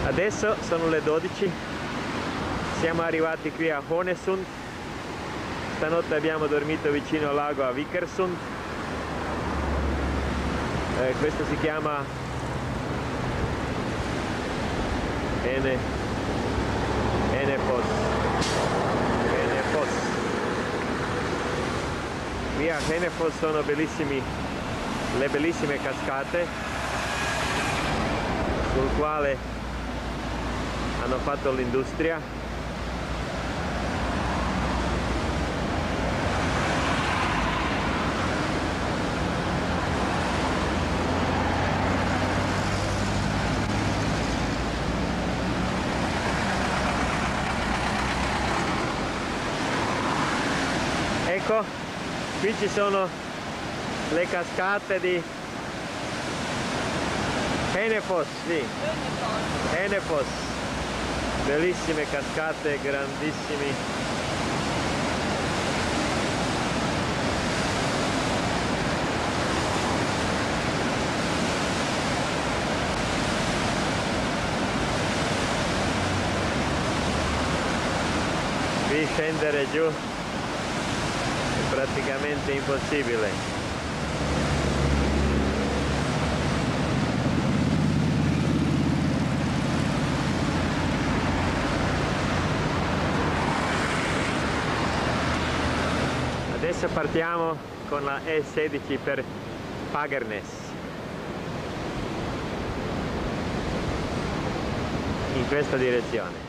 Adesso sono le 12, siamo arrivati qui a Hånesund. Stanotte abbiamo dormito vicino al lago a Vikersund. Questo si chiama Hänefoss. Qui a Hänefoss sono le bellissime cascate sul quale hanno fatto l'industria. Ecco, qui ci sono le cascate di Hänefoss, sì. Hänefoss. Bellissime cascate, grandissimi. Qui scendere giù è praticamente impossibile. Adesso partiamo con la E16 per Fagernes, in questa direzione.